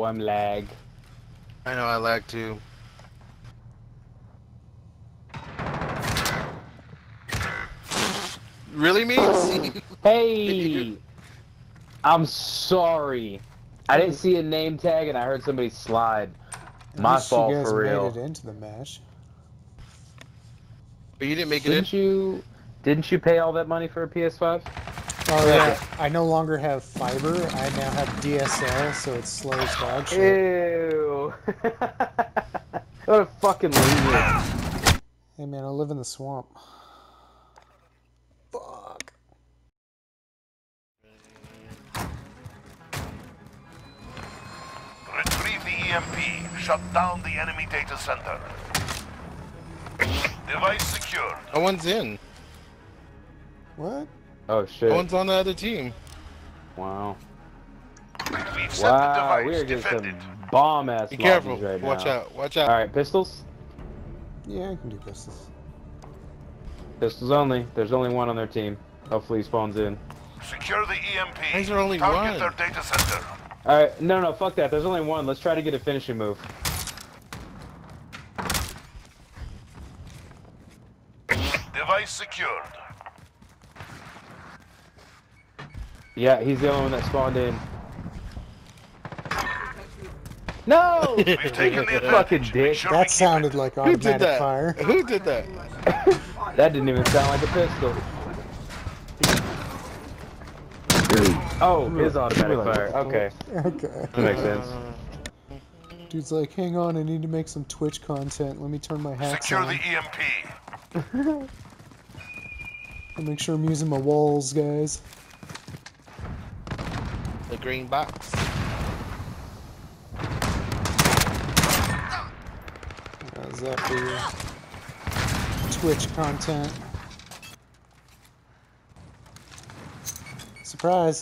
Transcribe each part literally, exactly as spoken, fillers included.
I'm lag. I know I lag too. Really, me? Hey! I'm sorry. I didn't see a name tag and I heard somebody slide. At My least fault you guys for made real. it into the match. But you didn't make it Didn't in? you? Didn't you pay all that money for a P S five? Oh yeah, I no longer have fiber. I now have D S L, so it's slow as dog shit. Ew! What a fucking loser! Hey man, I live in the swamp. Fuck. Retrieve the E M P. Shut down the enemy data center. Device secured. No one's in. What? Oh shit! No one's on the other team. Wow! We've set Wow! the We device are getting defended. some bomb ass Be careful. right Watch now. out. Watch out. All right, pistols. Yeah, I can do pistols. Pistols only. There's only one on their team. Hopefully he spawns in. Secure the E M P. Why is there only Target one? their data center. Alright, no, no, fuck that. There's only one. Let's try to get a finishing move. Device secured. Yeah, he's the only one that spawned in. No! We've taken the Fucking advantage. dick. Make sure we That keep sounded it. like Who did automatic that? fire. Who did that? That didn't even sound like a pistol. Oh, his automatic fire. Okay, Okay. that makes sense. Dude's like, hang on, I need to make some Twitch content. Let me turn my hats Secure on. the E M P. I'll make sure I'm using my walls, guys. The green box. How's that for you? Twitch content. Surprise.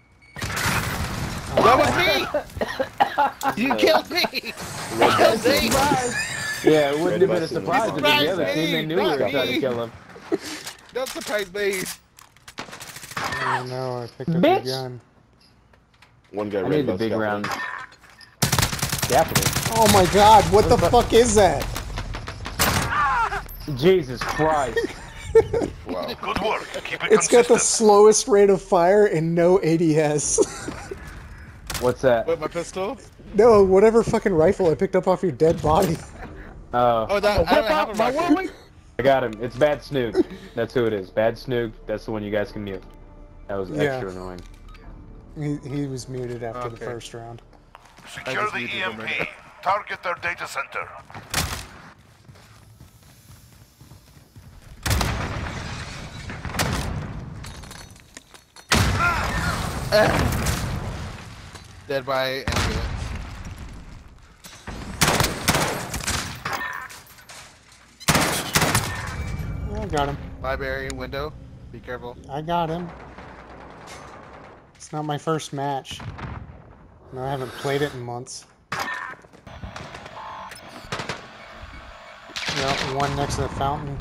That was me! You killed me! Killed me! Yeah, it wouldn't have been a Red surprise button. because the other Surprise team, they me, knew we were not trying to me. kill him. Don't surprise me! Oh no, I picked up Bitch. your gun. One guy I ran need the above big scaffolding. round. Scaffolding. Oh my god, what the fuck is that? Jesus Christ. Wow. Good work. Keep it It's got the consistent. slowest rate of fire and no A D S. What's that? What, my pistol? No, whatever fucking rifle I picked up off your dead body. Oh, Oh, that, I don't have a rifle. I got him. It's Bad Snoog. That's who it is. Bad Snoog. That's the one you guys can mute. That was Yeah. extra annoying. He, he was muted after the Okay. first round. Secure just the needed E a M P. minute. Target their data center. Dead by ambulance. I got him. Library window. Be careful. I got him. It's not my first match. No, I haven't played it in months. Yeah, one next to the fountain.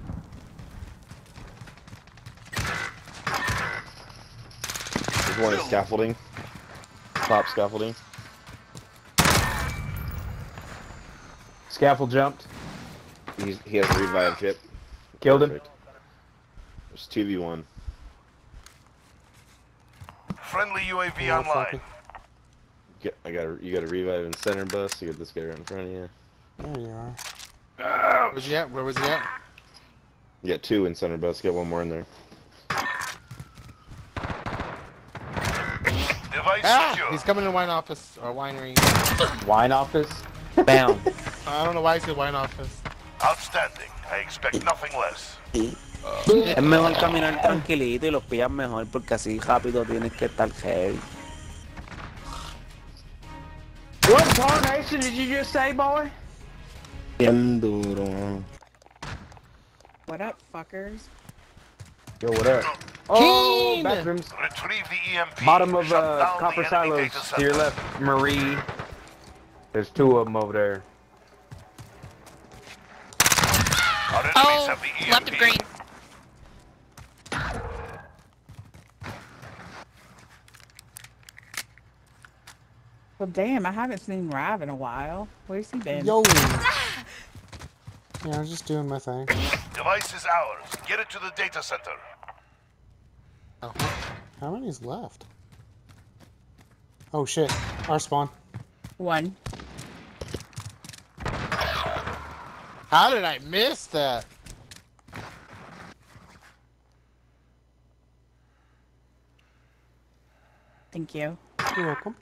There's one at scaffolding. Top scaffolding. Scaffold jumped. He's, he has a revive chip. Killed him. Perfect. There's two v one. Friendly U A V Yeah, online. fuck it. Get, I got a, you got a revive in center bus. You got this guy right in front of you. There you are. Where's he at? Where was he at? You got two in center bus. Get one more in there. Device Ah! secure. He's coming to wine office or winery. Wine office. Bam. I don't know why he said wine office. Outstanding. I expect nothing less. Es mejor caminar tranquilito y los pillas mejor porque así rápido tienes que estar heavy. What tarnation did you just say, boy? Bien duro. What up, fuckers? Yo, what up? Oh, Keen! bathrooms. Retrieve the E M P. Bottom of Shut uh, down copper the enemy silos data to your center. left, Marie. There's two of them over there. Our enemies Oh, have the E M P. left of green. Well, damn, I haven't seen Rav in a while. Where's he been? Yo! Yeah, I was just doing my thing. Device is ours. Get it to the data center. Oh. How many's left? Oh shit. Our spawn. One. How did I miss that? Thank you. You're welcome.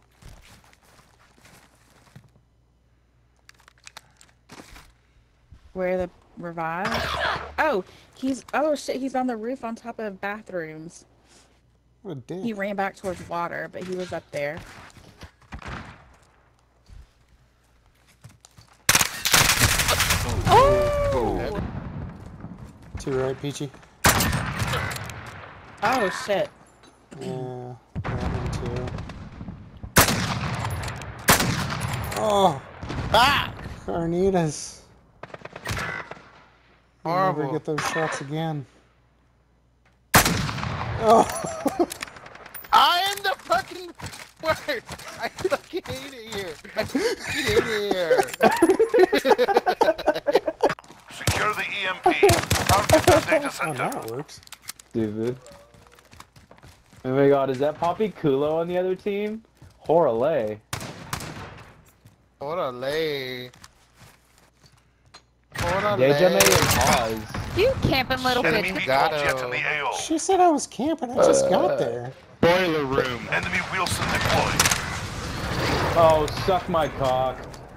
Where the revive? Oh, he's oh shit, he's on the roof on top of bathrooms. What a dick. He ran back towards water, but he was up there. Oh! Two right, Peachy. Oh shit. Yeah, that one too. Oh! Ah! Carnitas. I'll never Horrible. get those shots again. Oh! I am the fucking worst. I fucking hate it here. I fucking hate it here. Secure the E M P. Target the data Oh, center. now it works. Stupid. Oh my god, is that Poppy Kulo on the other team? Horale. Orale. Orale. Dejame and Oz. You camping little Enemy bitch. got vehicle jet in him. the A O. She said I was camping, I just got there. Boiler room. Enemy Wilson deployed. Oh, suck my cock.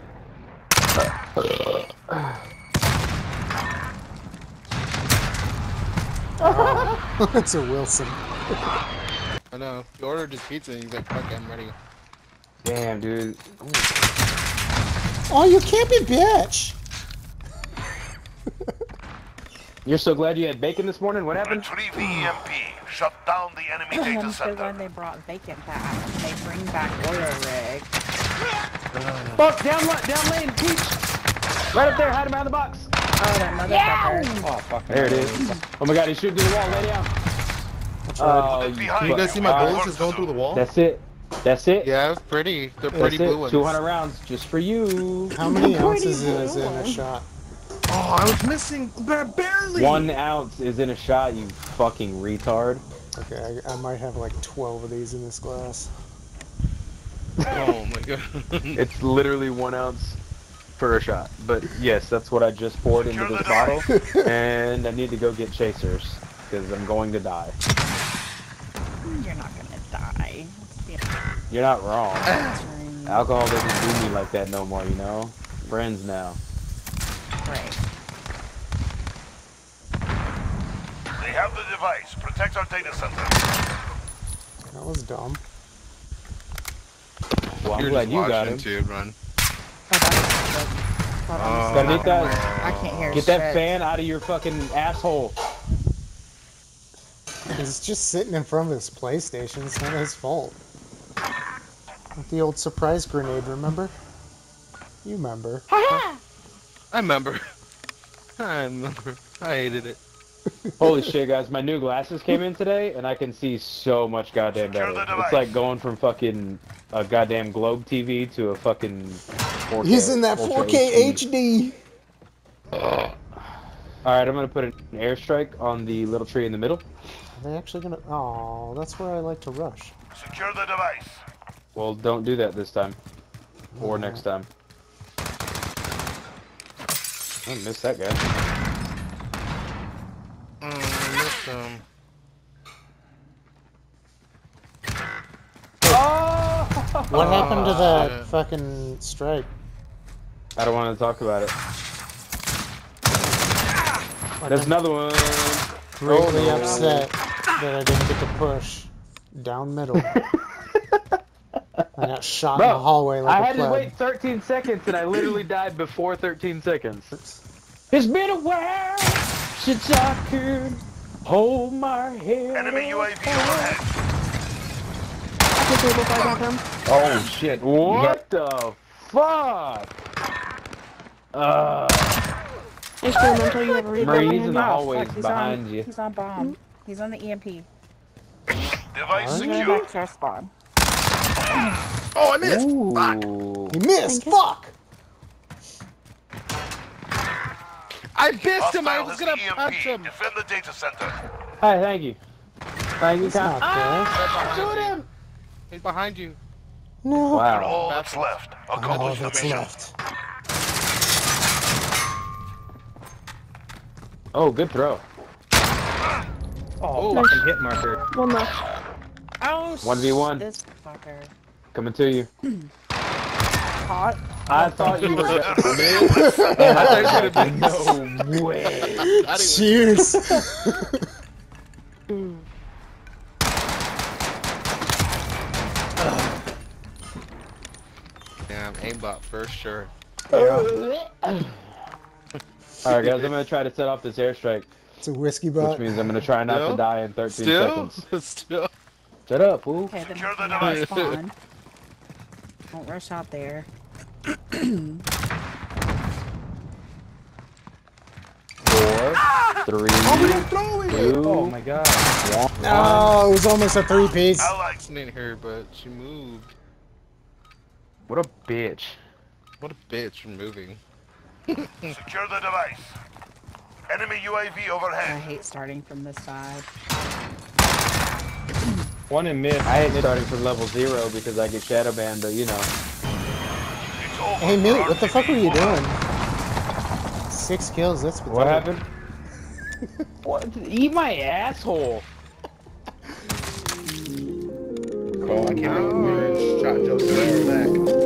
Oh, it's a Wilson. I know. He ordered his pizza and he's like, fuck, I'm ready. Damn, dude. Oh, you camping bitch! You're so glad you had bacon this morning? What happened? Retrieve the E M P. Shut down the enemy data That's the one center. they brought vacant back. They bring back oil rig. Fuck, down, la- down lane, Peach! Right up there, hide him behind the box. Oh, that motherfucker. Oh, fuck. There it is. Oh my god, he's shooting through the wall, lay down. Oh, you Behind. You guys see my fuck. bullets just going through the wall? That's it. That's it. Yeah, it's pretty. They're That's pretty blue it. ones. two hundred rounds just for you. How many ounces is in a shot? Oh, I was missing ba- barely. One ounce is in a shot, you fucking retard. Okay, I, I might have like twelve of these in this glass. Oh my god. It's literally one ounce per shot. But yes, that's what I just poured into this bottle. And I need to go get chasers. Because I'm going to die. You're not gonna die. Yeah. You're not wrong. That's right. Alcohol doesn't do me like that no more, you know? Friends now. Right. They have the device. Protect our data center. That was dumb. Well, I'm You're glad just you got watching him. too, run. Oh, that was good. Hold on, Oh. Gotta get that, I can't hear get that shit. fan out of your fucking asshole. He's just sitting in front of his PlayStation. It's not his fault. With the old surprise grenade, remember? You remember. I remember. I remember. I hated it. Holy shit, guys. My new glasses came in today, and I can see so much goddamn Secure better. the device. It's like going from fucking a goddamn Globe T V to a fucking four K. He's in that Ultra four K H D! Alright, I'm gonna put an airstrike on the little tree in the middle. Are they actually gonna... Oh, that's where I like to rush. Secure the device. Well, don't do that this time. Or next time. I missed that guy. Mm, I missed him. What happened to that shit. fucking strike? I don't want to talk about it. There's another one. Greatly Oh. upset that I didn't get to push down middle. I got shot in the hallway like I a had to pleb. wait thirteen seconds and I literally died before thirteen seconds. It's been a while since I could hold my head. Enemy U A V overhead. Oh shit. What the fuck? Uh, Experimental, you ever read Marie, that? he's in the Oh, hallways fuck, he's behind on, you. He's on bomb. He's on the E M P. Device He's going secure. back to our spawn. Oh, I missed! Fuck! Ooh. You missed. Fuck. I missed him! I Hostile was has gonna E M punch P. him! Defend the data center. Hey, thank you. Thank you, It's not Con. fair. Shoot him! He's behind you. No. Wow. All that's left. All Accomplish the that's mission. left. Oh, good throw. Oh, Oh. fucking hit marker. One left. Oh, one v one. This fucker. Coming to you. Hot. I thought you were gonna I thought you were gonna be No way. I didn't Cheers. Damn, aimbot for sure. Alright guys, I'm gonna try to set off this airstrike, It's a whiskey which bot. means I'm gonna try not Still? to die in thirteen Still? seconds. Still? Shut up, fool. Okay, then Secure the now device. spawn. Don't rush out there. Four, three, two, Oh my god. one. Oh, it was almost a three piece. Allied. She didn't hear her, but she moved. What a bitch. What a bitch for moving. Secure the device. Enemy U A V I overhead. hate starting from this side. One in mid. I hate starting from level zero because I get shadow banned, but you know. It's over. Hey, Newt, what the R T B fuck were you over. doing? Six kills. That's What pathetic. happened? What? Eat my asshole. Oh, I can't remember. Shot Joe back.